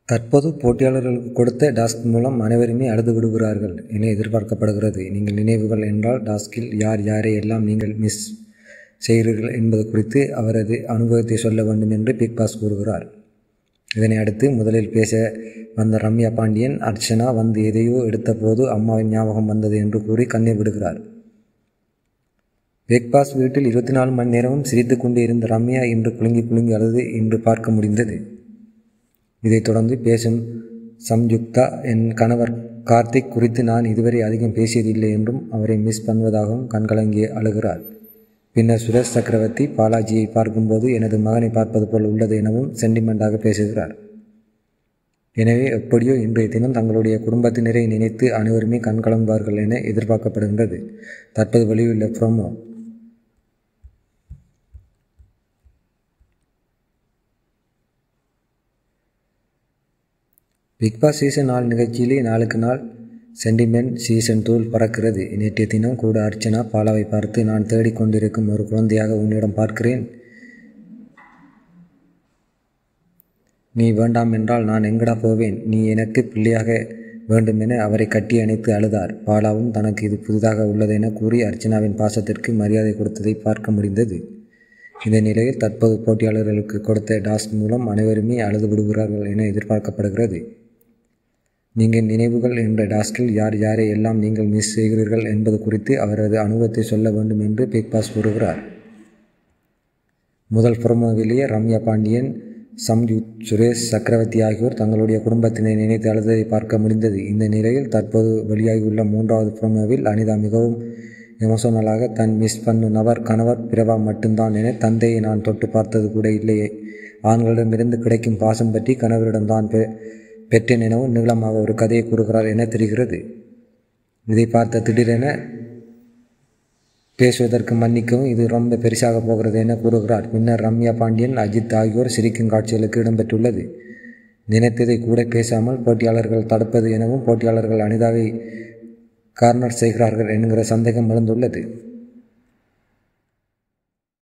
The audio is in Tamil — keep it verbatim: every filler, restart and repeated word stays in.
தற்போது போட்டியாளர்களுக்கு கொடுத்த டாஸ்க் மூலம் அனைவருமே அழுது விடுகிறார்கள் என எதிர்பார்க்கப்படுகிறது. நீங்கள் நினைவுகள் என்றால் டாஸ்கில் யார் யாரை எல்லாம் நீங்கள் மிஸ் செய்கிறீர்கள் என்பது குறித்து அவரது அனுபவத்தை சொல்ல வேண்டும் என்று பிக் பாஸ் கூறுகிறார். இதனை அடுத்து முதலில் பேச வந்த ரம்யா பாண்டியன், அர்ச்சனா வந்து எதையோ எடுத்த போது அம்மாவின் ஞாபகம் வந்தது என்று கூறி கண்ணீர் விடுகிறார். பிக் பாஸ் வீட்டில் இருபத்தி நாலு மணி நேரமும் சிரித்து கொண்டு இருந்த ரம்யா இன்று குலுங்கி குலுங்கி அழுது இன்று பார்க்க முடிந்தது. இதைத் தொடர்ந்து பேசும் சம்யுக்தா, என் கணவர் கார்த்திக் குறித்து நான் இதுவரை அதிகம் பேசியதில்லை என்றும் அவரை மிஸ் பண்ணுவதாகவும் கண்கலங்கி அழுகிறார். பின்னர் சுரேஷ் சக்கரவர்த்தி, பாலாஜியை பார்க்கும்போது எனது மகனை பார்ப்பது போல் உள்ளது எனவும் சென்டிமெண்டாக பேசுகிறார். எனவே எப்படியோ இன்றைய தினம் தங்களுடைய குடும்பத்தினரை நினைத்து அனைவருமே கண்கலங்குவார்கள் என எதிர்பார்க்கப்படுகின்றது. தற்போது வெளியுள்ள ப்ரோமோ. பிக் பாஸ் சீசன் நாலு நிகழ்ச்சியிலே நாளுக்கு நாள் சென்டிமெண்ட் சீசன் தூள் பறக்கிறது. நேற்றைய தினம் கூட அர்ச்சனா பாலாவை பார்த்து, நான் தேடிக்கொண்டிருக்கும் ஒரு குழந்தையாக உன்னிடம் பார்க்கிறேன், நீ வேண்டாம் என்றால் நான் எங்கடா போவேன், நீ எனக்கு பிள்ளையாக வேண்டும் என அவரை கட்டி அணைத்து அழுதார். பாலாவும் தனக்கு இது புதிதாக உள்ளதென கூறி அர்ச்சனாவின் பாசத்திற்கு மரியாதை கொடுத்ததை பார்க்க முடிந்தது. இந்த நிலையில் தற்போது போட்டியாளர்களுக்கு கொடுத்த டாஸ்க் மூலம் அனைவருமே அழுது விடுகிறார்கள் என எதிர்பார்க்கப்படுகிறது. நீங்கள் நினைவுகள் என்ற டாஸ்கில் யார் யாரை எல்லாம் நீங்கள் மிஸ் செய்கிறீர்கள் என்பது குறித்து அவரது அனுபவத்தை சொல்ல வேண்டும் என்று பிக் பாஸ் கூறுகிறார். முதல் புறமோவிலேயே ரம்யா பாண்டியன், சம்யுத், சுரேஷ் சக்கரவர்த்தி ஆகியோர் தங்களுடைய குடும்பத்தினை நினைத்து அழுததை பார்க்க முடிந்தது. இந்த நிலையில் தற்போது வெளியாகியுள்ள மூன்றாவது புறமோவில் அனிதா மிகவும் எமோஷனலாக, தன் மிஸ் பண்ணும் நபர் கணவர் பிரபா மட்டும்தான் என, தந்தையை நான் தொட்டு பார்த்தது கூட இல்லையே, ஆண்களிடமிருந்து கிடைக்கும் பாசம் பற்றி கணவரிடம்தான் பெ பெற்றேன் எனவும் நீளமாக ஒரு கதையை கூறுகிறார் என தெரிகிறது. இதை பார்த்த திடீரென பேசுவதற்கு மன்னிக்கவும், இது ரொம்ப பெருசாக போகிறது என கூறுகிறார். பின்னர் ரம்யா பாண்டியன், அஜித் ஆகியோர் சிரிக்கும் காட்சிகளுக்கு இடம்பெற்றுள்ளது. நினைத்ததை கூட பேசாமல் போட்டியாளர்கள் தடுப்பது எனவும் போட்டியாளர்கள் அனிதாவை கார்னர் செய்கிறார்கள் என்கிற சந்தேகம் எழுந்துள்ளது.